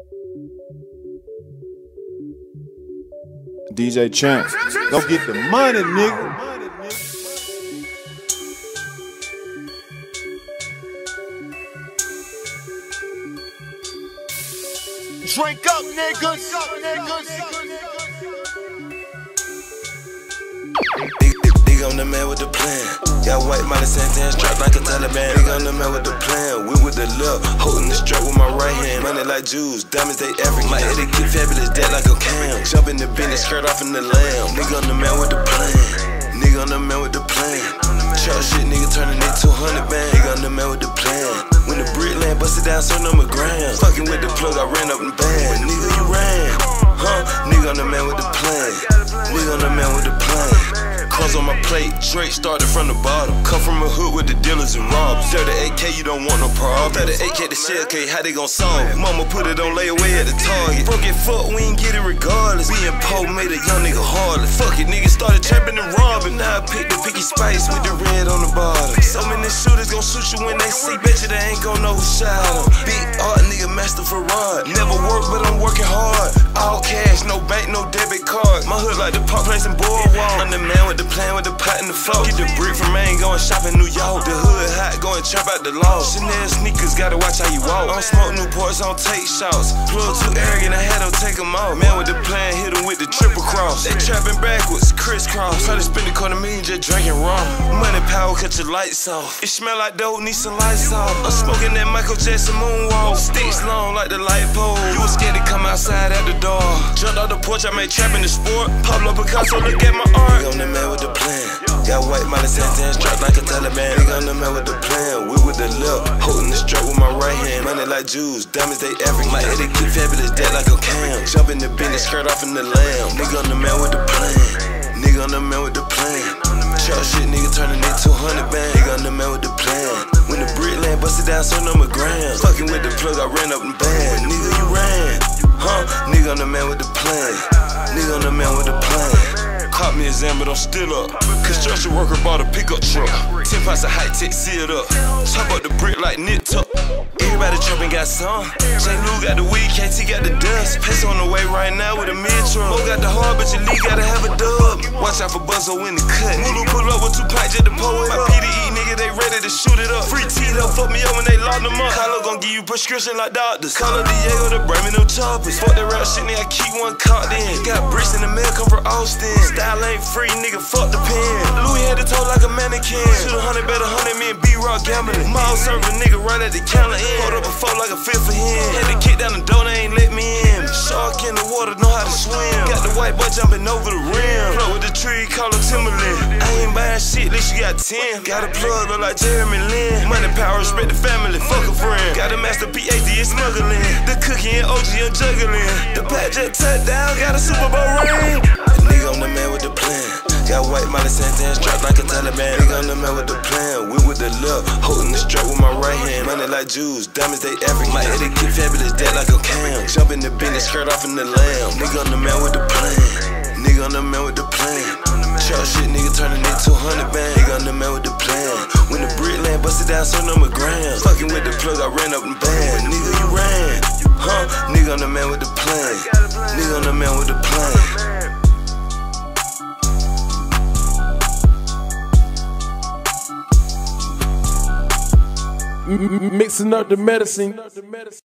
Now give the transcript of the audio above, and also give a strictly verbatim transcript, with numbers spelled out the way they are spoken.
D J Champs, go get the money, nigga. Drink up, niggas. Nigga, I'm the man with the plan. Got white money, Santana strapped like a Taliban. Nigga, I'm the man with the plan. We with the left, holding the strap with my right hand. Money like jewels, diamonds they African. My head get fabulous, dead like a cam. Jump in the business, skirt off in the lamb. Nigga, I'm the man with the plan. Nigga, I'm the man with the plan. Truck shit, nigga, turning it to a hundred band. Nigga, I'm the man with the plan. When the brick land busted down, certain number grams. Fucking with the plug, I ran up in band. Nigga, you ran, huh? Nigga, I'm the man with the plan. Nigga, I'm the man with the plan. Crumbs on my plate, Drake started from the bottom. Come from a hood with the dealers and robbers. thirty-eight K, you don't want no problem. thirty-eight K the shell K, how they gon' solve it? Mama put it on layaway at the Target. Broke it, fuck, we ain't get it regardless. We in po made a young nigga heartless. Fuck it, niggas started trapping and robbing. Now I pick the picky spice with the red on the bottom. So many shooters gon' shoot you when they see. Bet you they ain't gon' know who shot them. Big art nigga, master for rod. Never work, but I'm working hard. All cash, no bank, no debit card. My hood like the pop place in Boardwalk. I'm the man with the plan with the pot in the floor. Get the brick from Maine, going shopping New York. The hood hot, going trap out the law. Chanel sneakers, gotta watch how you walk. I don't smoke Newports, I don't take shots. Plug too arrogant, I had to take them off. Man with the plan, hit them with the triple cross. They trapping backwards, crisscross. Try to spend a quarter million just drinking rum. Money power, cut your lights off. It smell like dope, need some lights off. I'm smoking that Michael Jackson moonwalk. Sticks long like the light pole. You was scared to come outside at the door. Jumped off the porch, I made trapping the sport. Pablo Picasso, look at my art. I'm the man with the plan. Got white money, Santana strapped like a Taliban. Nigga, I'm the man with the plan. We with the left, holding the strap with my right hand. Money like jewels, diamonds they African. My head get fabulous, dead like a cam. Jump in the business, skirt off in the lamb. Nigga, I'm the man with the plan. Nigga, I'm the man with the plan. Truck shit, nigga, turning it to a hundred band. Nigga, I'm the man with the plan. When the brick land busted down, certain number grams. Fucking with the plug, I ran up in band. Nigga, you ran, huh? Nigga, I'm the man with the plan. Nigga, I'm the man with the plan. Caught me a Zan, but I'm still up. Construction worker bought a pickup truck. Ten pounds of high tech sealed up. Top up the brick like knit tuck. Everybody trapping got some. J. Lou got the weed, K T got the dust. Peso on the way right now with a mid-truck. Mo got the hard, but your league gotta have a dub. Watch out for Buzzo in the cut. Mulu pull up with two pints just to pull it up. My P D E nigga, they ready to shoot it up. Free Tito fuck me up when they lock them up. Carlo gon' give you prescription like doctors. Call up Diego to bring me no choppers. Fuck that rap shit, nigga, I keep one caught in. Got bricks in the mail, come from Austin. Style ain't free, nigga, fuck the pen. Louis had the toe like a mannequin. Shoot a hundred, bet a hundred, me and B-Rock gambling. Miles serving nigga right at the counter end. Hold up a four like a fifth for him. Had to kick down the door, they ain't let me in. Shark in the water, know how to swim. Got the white boy jumping over the rim. Plug with the tree, call him Timberland. I ain't buying shit, at least you got ten. Got a plug, look like Jeremy Lin. Money, power, respect the family, fuck a friend. Got a master P H D, it's smuggling. The cookie and O G, I'm juggling. The black jet touchdown, got a Super Bowl ring. Nigga, I'm the man with the plan. Got white money, Santana strapped like a Taliban. Nigga, I'm the man with the plan. We with the left, holding the strap with my right hand. Money like jewels, diamonds they African. My head get fabulous, dead like a cam. Jump in the business, skirt off in the lamb. Nigga, I'm the man with the plan. Nigga, I'm the man with the plan. Truck shit, nigga, turning it to a hundred band. Nigga, I'm the man with the plan. When the brick land busted down, certain number grams. Fucking with the plug, I ran up in band. Nigga, you ran, huh? Nigga, I'm the man with the plan. Nigga, I'm the man with the plan. Mixing up the medicine.